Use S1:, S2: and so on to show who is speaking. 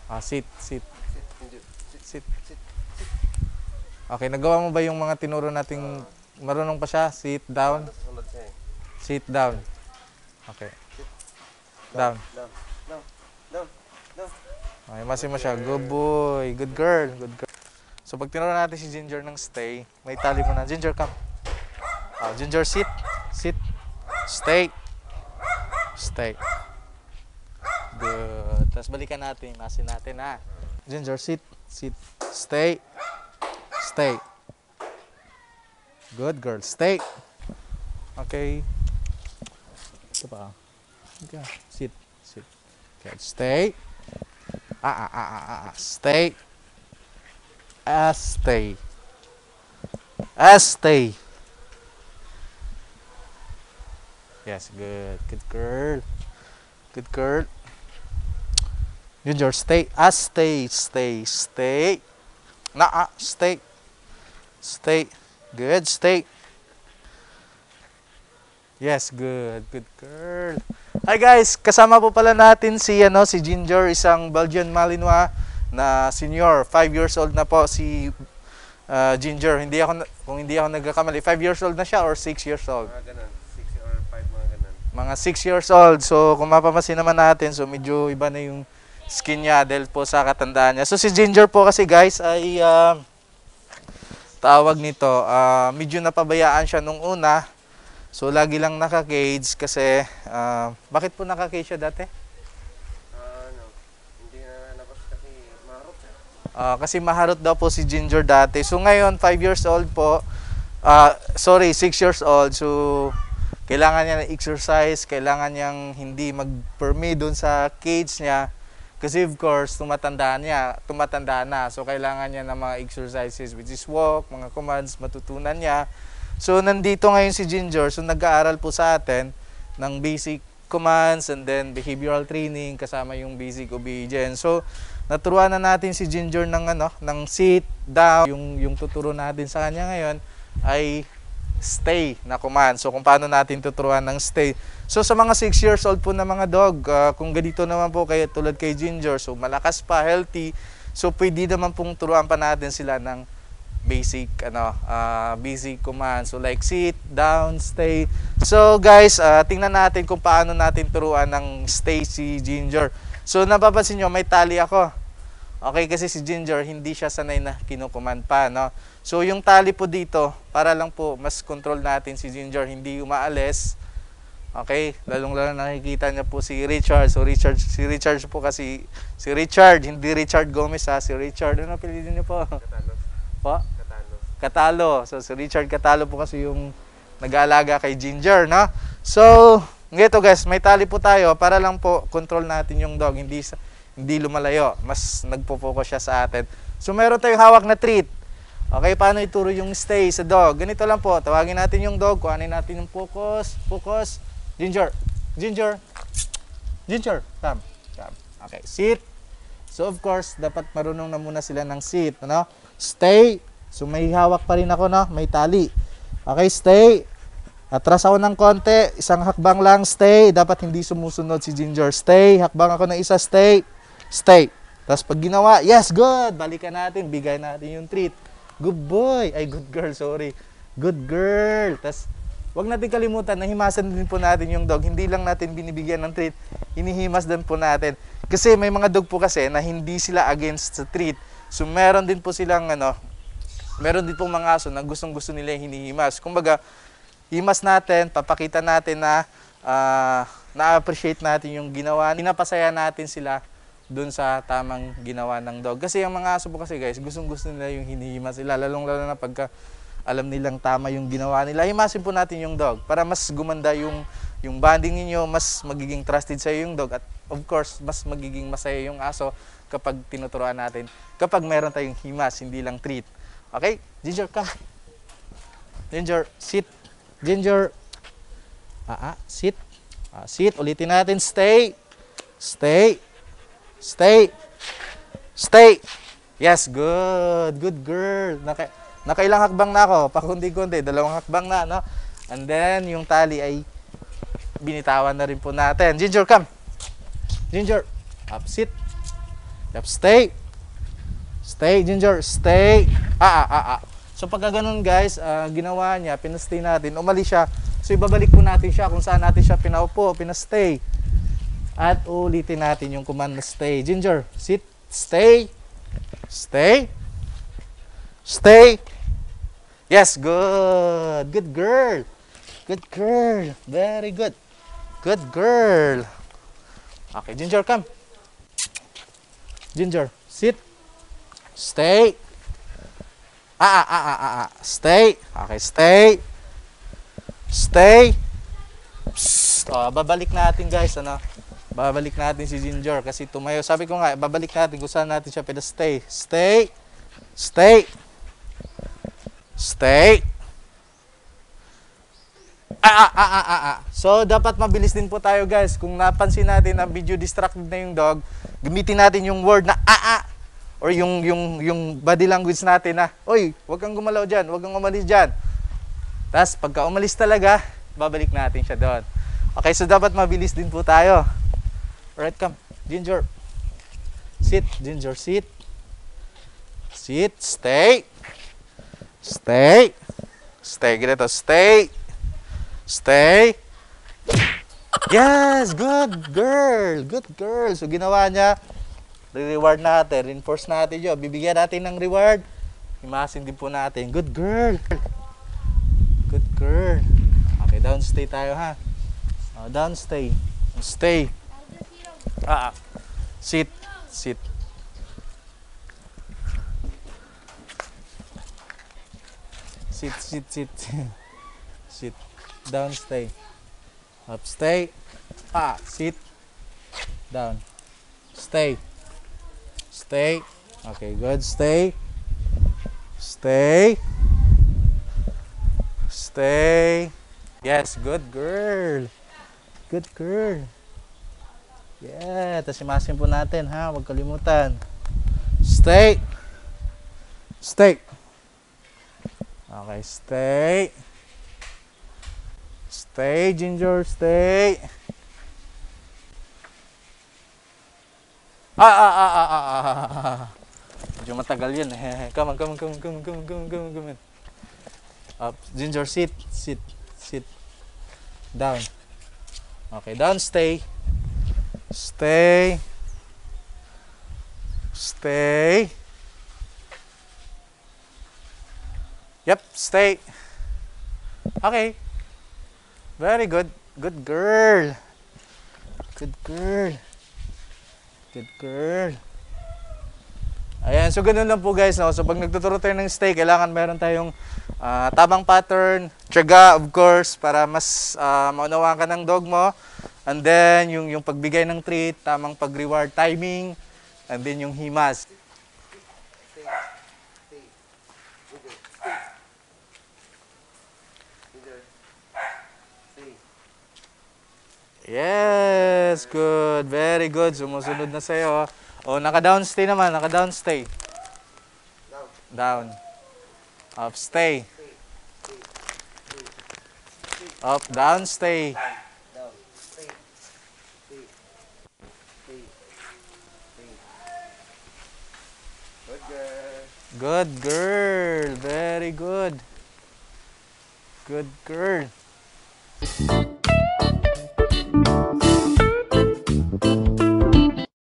S1: Sit, sit,
S2: Sit.
S1: sit. Okay, nagawa mo ba yung mga tinuro nating marunong pa siya? Sit down.
S2: Nasusunod siya eh.
S1: Sit down. Okay. Down.
S2: Down. Down. Down. Down.
S1: Okay, masin mo siya. Good boy. Good girl. Good girl. So pag tinuro natin si Ginger ng stay, may tali mo na. Ginger, come. Ginger, sit. Sit. Stay. Stay. Good. Tapos balikan natin. Masin natin ha. Ginger, sit. Sit. Stay. Stay. Good girl. Stay. Okay. Ito pa. Okay. Sit. Sit. Okay. Stay. Stay. Stay. Stay. Yes, good. Good girl. Good girl. Ginger, stay. Stay. Stay. Stay. Stay. Stay. Good. Stay. Yes, good. Good girl. Hi guys, kasama po pala natin si Ginger, isang Belgian Malinois na senior. 5 years old na po si Ginger. Kung hindi ako nagkakamali, 5 years old na siya or 6 years old?
S2: Mga ganun. 6 or 5, mga ganun.
S1: Mga 6 years old. So kung mapapansin naman natin, so medyo iba na yung skin niya dahil po sa katandaan niya. So si Ginger po kasi guys ay tawag nito, medyo napabayaan siya nung una. So lagi lang naka-cage kasi bakit po naka-cage siya dati?
S2: Hindi na labas kasi maharot siya.
S1: Kasi maharot daw po si Ginger dati. So ngayon 5 years old po. 6 years old. So kailangan niya ng exercise, kailangan niyang hindi mag-permi doon sa cage niya. Kasi of course, tumatanda na. So kailangan niya ng mga exercises which is walk, mga commands, matutunan niya. So nandito ngayon si Ginger, so nag-aaral po sa atin ng basic commands and then behavioral training kasama yung basic obedience. So naturuan na natin si Ginger ng sit down. Yung tuturo natin sa kanya ngayon ay stay na command. So kung paano natin tuturuan ng stay. So sa mga 6 years old po na mga dog, kung ganito naman po kayo tulad kay Ginger, so malakas pa, healthy, so pwede naman pong turuan pa natin sila ng basic basic commands. So like sit, down, stay. So guys, tingnan natin kung paano natin turuan ng stay si Ginger. So napapansin nyo, may tali ako. Okay, kasi si Ginger hindi siya sanay na kinukuman pa, no? So yung tali po dito, para lang po mas control natin si Ginger, hindi umaalis. Okay, lalong-lalo nakikita niya po si Richard. So si Richard po kasi, si Richard, hindi Richard Gomez ha, si Richard, ano piliin niyo po?
S2: Katalo.
S1: Po?
S2: Katalo.
S1: Katalo. So si Richard Katalo po kasi yung nag-aalaga kay Ginger, no? So, ngito guys, may tali po tayo para lang po control natin yung dog, hindi lumalayo. Mas nagpo-focus siya sa atin. So meron tayong hawak na treat. Okay, paano ituro yung stay sa dog? Ganito lang po, tawagin natin yung dog, kuhanin natin yung focus. Ginger. Come. Okay, sit. So of course, dapat marunong na muna sila ng sit, ano? Stay. So may hawak pa rin ako, no? May tali. Okay, stay. Atras ako ng konti, isang hakbang lang, stay. Dapat hindi sumusunod si Ginger. Stay. Hakbang ako ng isa, stay. Stay. Tapos pag ginawa, yes, good. Balikan natin, bigay natin yung treat. Good boy. Ay, good girl, sorry. Good girl. Tapos wag natin kalimutan, nahimasan din po natin yung dog. Hindi lang natin binibigyan ng treat, hinihimas din po natin. Kasi may mga dog po kasi na hindi sila against sa treat. So meron din po silang meron din pong mga aso na gustong-gusto nila hinihimas. Kumbaga, himas natin, papakita natin na na-appreciate natin yung ginawa. Pinapasaya natin sila dun sa tamang ginawa ng dog. Kasi yung mga aso po kasi guys, gustong-gusto nila yung hinihimas sila. Lalong-lalo na pagka alam nilang tama yung ginawa nila, himasin po natin yung dog para mas gumanda yung bonding ninyo, mas magiging trusted sa yung dog at of course, mas magiging masaya yung aso kapag tinuturuan natin. Kapag meron tayong himas, hindi lang treat. Okay? Ginger, come. Ginger, sit. Ginger. Sit. Sit. Ulitin natin. Stay. Stay. Stay. Stay. Yes, good. Good girl. Nakailang hakbang na ako, pakundi-kundi, 2 hakbang na, no? And then, yung tali ay binitawan na rin po natin. Ginger, come. Ginger, up, sit. Yep, stay. Stay, Ginger, stay. So pagka ganun guys, ginawa niya, pinastay natin, umalis siya. So ibabalik po natin siya kung saan natin siya pinaupo, pinastay. At ulitin natin yung command na stay. Ginger, sit, stay. Stay. Stay. Yes, good. Good girl. Good girl. Very good. Good girl. Okay, Ginger, come. Ginger, sit. Stay. Stay. Okay, stay. Stay. Psst. Babalik natin guys, ano? Babalik natin si Ginger kasi tumayo. Sabi ko nga, babalik natin kung saan natin siya pinastay. Stay. Stay. Stay. So, dapat mabilis din po tayo guys. Kung napansin natin na video distracted na yung dog, gamitin natin yung word na or yung body language natin na, oy, huwag kang gumalaw dyan, huwag kang umalis dyan. Tapos, pagka umalis talaga, babalik natin siya doon. Okay, so dapat mabilis din po tayo. Alright, come. Ginger. Sit. Ginger, sit. Sit. Stay. Stay. Stay. Ganito. Stay. Stay. Yes! Good girl! Good girl! So, ginawa niya. Re-reward natin. Reinforce natin yun. Bibigyan natin ng reward. Himasin din po natin. Good girl! Good girl. Okay, down stay tayo ha. Down stay. Stay. Sit. Sit. Sit, sit, sit. Sit. Down stay. Up stay. Sit. Down. Stay. Stay. Okay, good. Stay. Stay. Stay. Yes, good girl. Good girl. Yeah, tapos imasin po natin ha, huwag kalimutan. Stay. Stay. Okay, stay. Stay, Ginger, stay. Medyo matagal yun. Come on. Up, Ginger, sit. Down. Okay, down, stay. Stay. Yep, stay. Okay. Very good. Good girl. Ayan, so ganun lang po guys. No? So pag nagtuturo tayo ng stay, kailangan meron tayong tamang pattern, tiyaga of course, para mas maunawaan ka ng dog mo. And then yung pagbigay ng treat, tamang pag-reward timing, and then yung himas. Yes, good. Very good. Sumusunod na sa'yo. Naka-down stay naman. Naka-down stay. Down. Up stay. Up, down stay. Good girl. Very good. Good girl.